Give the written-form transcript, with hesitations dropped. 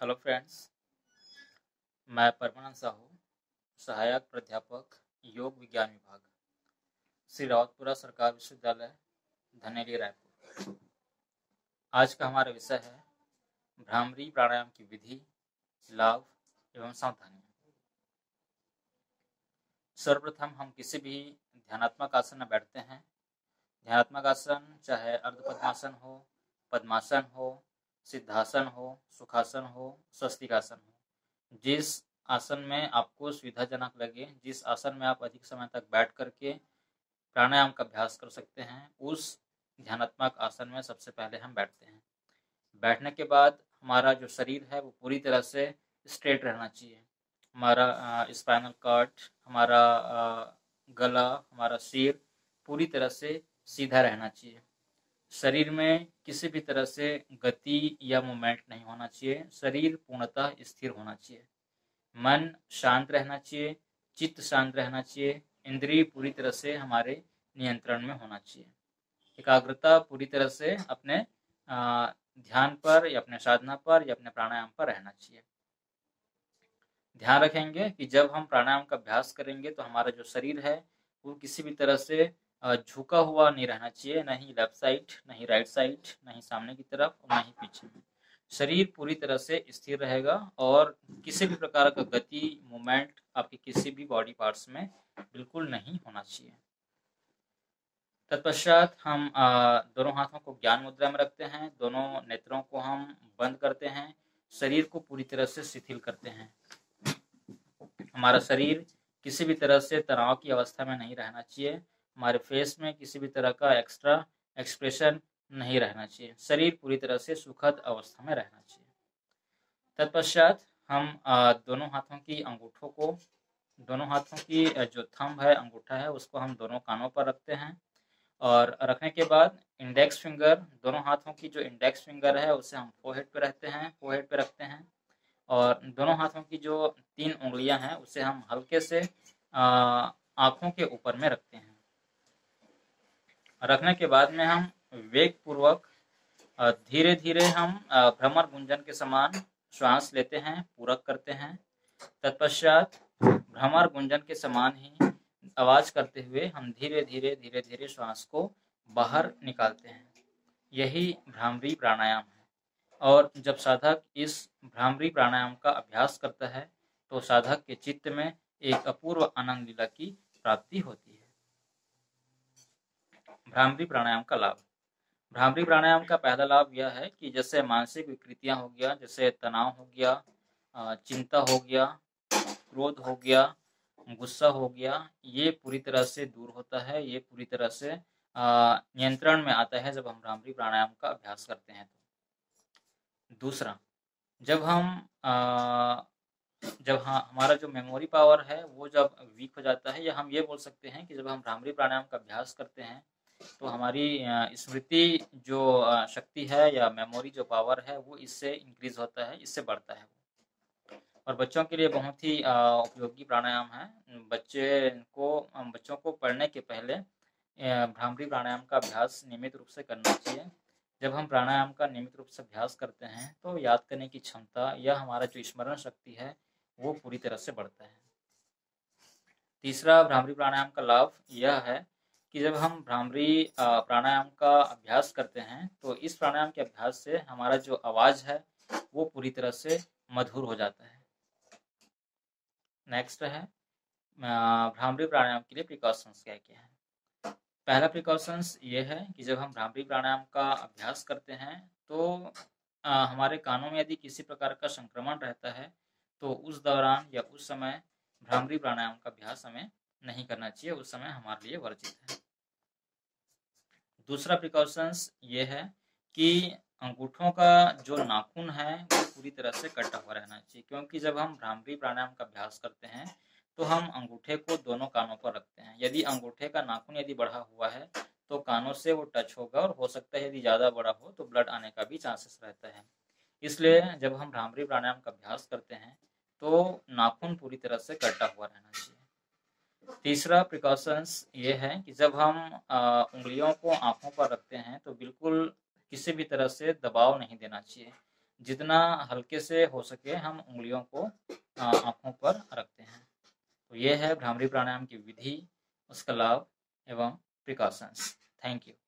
Hello friends, मैं परमानंद साहू, सहायक प्राध्यापक योग विज्ञान विभाग, श्री रावतपुरा सरकार विश्वविद्यालय, धनेली, रायपुर। आज का हमारा विषय है भ्रामरी प्राणायाम की विधि, लाभ एवं सावधानियां। सर्वप्रथम हम किसी भी ध्यानात्मक आसन में बैठते हैं। ध्यानात्मक आसन चाहे अर्ध पद्मासन हो, पद्मासन हो, सिद्धासन हो, सुखासन हो, स्वस्तिकासन हो, जिस आसन में आपको सुविधाजनक लगे, जिस आसन में आप अधिक समय तक बैठ करके प्राणायाम का अभ्यास कर सकते हैं, उस ध्यानात्मक आसन में सबसे पहले हम बैठते हैं। बैठने के बाद हमारा जो शरीर है वो पूरी तरह से स्ट्रेट रहना चाहिए। हमारा स्पाइनल कॉर्ड, हमारा गला, हमारा सिर पूरी तरह से सीधा रहना चाहिए। शरीर में किसी भी तरह से गति या मूवमेंट नहीं होना चाहिए। शरीर पूर्णतः स्थिर होना चाहिए। मन शांत रहना चाहिए, चित्त शांत रहना चाहिए, इंद्रिय पूरी तरह से हमारे नियंत्रण में होना चाहिए। एकाग्रता पूरी तरह से अपने ध्यान पर या अपने साधना पर या अपने प्राणायाम पर रहना चाहिए। ध्यान रखेंगे कि जब हम प्राणायाम का अभ्यास करेंगे तो हमारा जो शरीर है वो किसी भी तरह से झुका हुआ नहीं रहना चाहिए, नहीं लेफ्ट साइड, नहीं राइट साइड, नहीं सामने की तरफ और नहीं पीछे। शरीर पूरी तरह से स्थिर रहेगा और किसी भी प्रकार का गति, मूवमेंट आपके किसी भी बॉडी पार्ट्स में बिल्कुल नहीं होना चाहिए। तत्पश्चात हम दोनों हाथों को ज्ञान मुद्रा में रखते हैं, दोनों नेत्रों को हम बंद करते हैं, शरीर को पूरी तरह से शिथिल करते हैं। हमारा शरीर किसी भी तरह से तनाव की अवस्था में नहीं रहना चाहिए। हमारे फेस में किसी भी तरह का एक्स्ट्रा एक्सप्रेशन नहीं रहना चाहिए। शरीर पूरी तरह से सुखद अवस्था में रहना चाहिए। तत्पश्चात हम दोनों हाथों की अंगूठों को, दोनों हाथों की जो थंब है, अंगूठा है, उसको हम दोनों कानों पर रखते हैं और रखने के बाद इंडेक्स फिंगर, दोनों हाथों की जो इंडेक्स फिंगर है उसे हम फोरहेड पे रखते हैं और दोनों हाथों की जो 3 उंगलियां हैं उसे हम हल्के से आंखों के ऊपर में रखते हैं। रखने के बाद में हम वेग पूर्वक धीरे धीरे हम भ्रमर गुंजन के समान श्वास लेते हैं, पूरक करते हैं। तत्पश्चात भ्रमर गुंजन के समान ही आवाज करते हुए हम धीरे धीरे श्वास को बाहर निकालते हैं। यही भ्रामरी प्राणायाम है। और जब साधक इस भ्रामरी प्राणायाम का अभ्यास करता है तो साधक के चित्त में एक अपूर्व आनंद लीला की प्राप्ति होती है। भ्रामरी प्राणायाम का लाभ। भ्रामरी प्राणायाम का पहला लाभ यह है कि जैसे मानसिक विकृतियां हो गया, जैसे तनाव हो गया, चिंता हो गया, क्रोध हो गया, गुस्सा हो गया, ये पूरी तरह से दूर होता है, ये पूरी तरह से नियंत्रण में आता है जब हम भ्रामरी प्राणायाम का अभ्यास करते हैं। तो दूसरा, जब हमारा जो मेमोरी पावर है वो जब वीक हो जाता है, या हम ये बोल सकते हैं कि जब हम भ्रामरी प्राणायाम का अभ्यास करते हैं तो हमारी स्मृति जो शक्ति है या मेमोरी जो पावर है वो इससे इंक्रीज होता है, इससे बढ़ता है। और बच्चों के लिए बहुत ही उपयोगी प्राणायाम है। बच्चों को पढ़ने के पहले भ्रामरी प्राणायाम का अभ्यास नियमित रूप से करना चाहिए। जब हम प्राणायाम का नियमित रूप से अभ्यास करते हैं तो याद करने की क्षमता या हमारा जो स्मरण शक्ति है वो पूरी तरह से बढ़ता है। तीसरा भ्रामरी प्राणायाम का लाभ यह है कि जब हम भ्रामरी प्राणायाम का अभ्यास करते हैं तो इस प्राणायाम के अभ्यास से हमारा जो आवाज है वो पूरी तरह से मधुर हो जाता है। नेक्स्ट है भ्रामरी प्राणायाम के लिए प्रिकॉशंस क्या क्या है। पहला प्रिकॉशंस ये है कि जब हम भ्रामरी प्राणायाम का अभ्यास करते हैं तो हमारे कानों में यदि किसी प्रकार का संक्रमण रहता है तो उस दौरान या उस समय भ्रामरी प्राणायाम का अभ्यास हमें नहीं करना चाहिए, उस समय हमारे लिए वर्जित है। दूसरा प्रिकॉशंस ये है कि अंगूठों का जो नाखून है वो पूरी तरह से कटा हुआ रहना चाहिए, क्योंकि जब हम भ्रामरी प्राणायाम का अभ्यास करते हैं तो हम अंगूठे को दोनों कानों पर रखते हैं। यदि अंगूठे का नाखून यदि बढ़ा हुआ है तो कानों से वो टच होगा और हो सकता है यदि ज़्यादा बड़ा हो तो ब्लड आने का भी चांसेस रहता है। इसलिए जब हम भ्रामरी प्राणायाम का अभ्यास करते हैं तो नाखून पूरी तरह से कटा हुआ रहना चाहिए। तीसरा प्रिकॉशंस ये है कि जब हम उंगलियों को आंखों पर रखते हैं तो बिल्कुल किसी भी तरह से दबाव नहीं देना चाहिए। जितना हल्के से हो सके हम उंगलियों को आँखों पर रखते हैं। तो ये है भ्रामरी प्राणायाम की विधि, उसका लाभ एवं प्रिकॉशंस। Thank you.